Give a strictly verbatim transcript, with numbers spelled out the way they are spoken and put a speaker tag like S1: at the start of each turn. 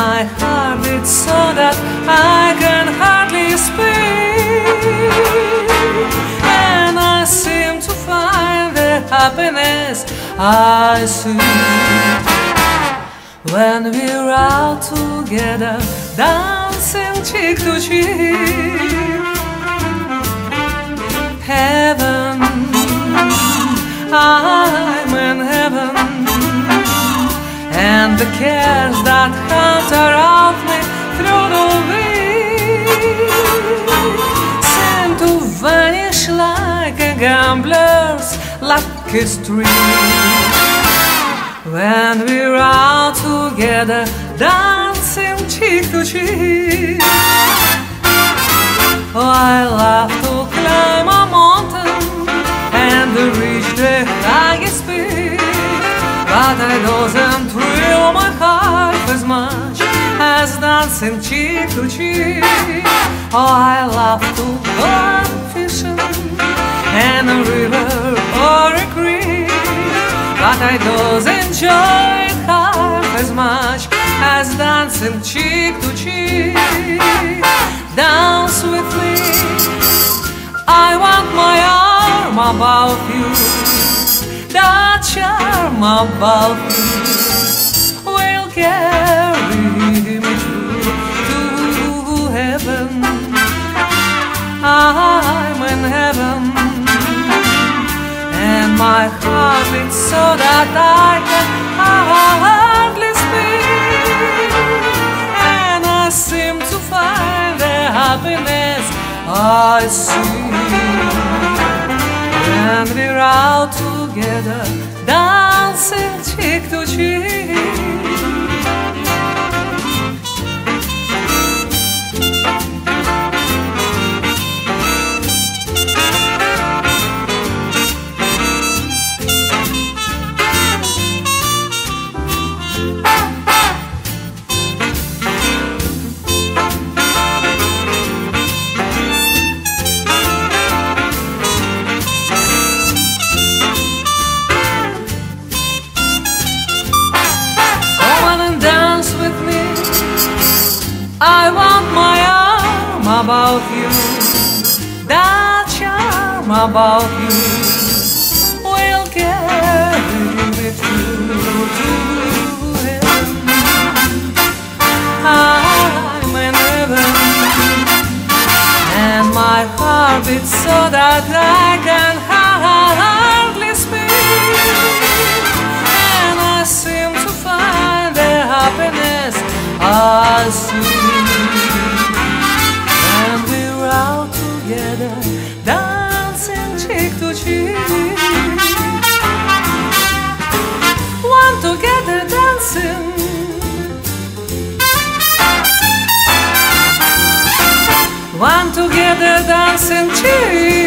S1: my heart beats so that I can hardly speak, and I seem to find the happiness I seek when we're out together, dancing cheek to cheek. Heaven, I'm in heaven, and the cares that hunt around me through the week seem to vanish like a gambler's lucky streak when we're out together, dancing cheek to cheek. Oh, I love to climb a mountain and reach the highest peak, but it doesn't thrill my heart as much as dancing cheek to cheek. Oh, I love to go fishing in a river or a creek, but I don't enjoy it half as much as dancing cheek to cheek. Dance with me, I want my arm about you, that charm about you will carry me to heaven. I'm in heaven, and my heart beats so that I can hardly speak, and I seem to find the happiness I see when we're out together, dancing cheek to cheek. I want my arm about you, that charm about you will carry me through to heaven. I'm in heaven, and my heart beats so that I can hardly speak, and I seem to find the happiness I see when we're out together, dancing cheek to cheek. One together dancing, one together dancing cheek